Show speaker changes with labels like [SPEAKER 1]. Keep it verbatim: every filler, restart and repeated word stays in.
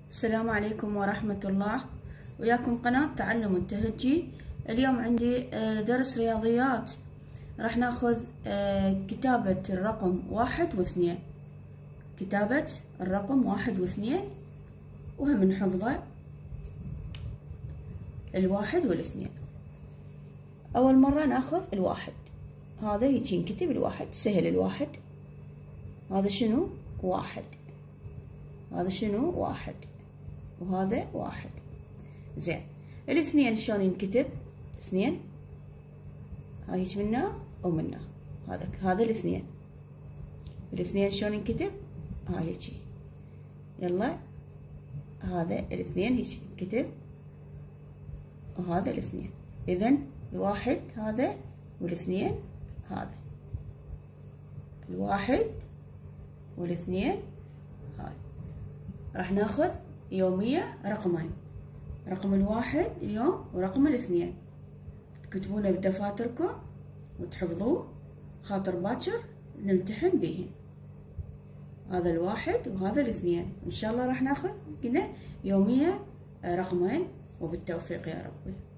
[SPEAKER 1] السلام عليكم ورحمة الله، وياكم قناة تعلم التهجي. اليوم عندي درس رياضيات، راح ناخذ كتابة الرقم واحد واثنين، كتابة الرقم واحد واثنين، وهم نحفظه الواحد والاثنين. أول مرة ناخذ الواحد، هذا هيجي نكتب الواحد، سهل الواحد. هذا شنو؟ واحد. هذا شنو؟ واحد. وهذا واحد. زين، الاثنين شلون ينكتب؟ اثنين هاي هيك منا ومنا، هذا هذا الاثنين. الاثنين شلون ينكتب؟ هاي هيك. يلا هذا الاثنين هيك ينكتب، وهذا الاثنين. اذا الواحد هذا والاثنين هذا، الواحد والاثنين هاي. راح ناخذ يومية رقمين، رقم الواحد اليوم ورقم الاثنين، تكتبونه بدفاتركم وتحفظوه خاطر باكر نمتحن بيهن. هذا الواحد وهذا الاثنين، ان شاء الله راح ناخذ قلنا يومية رقمين، وبالتوفيق يا ربي.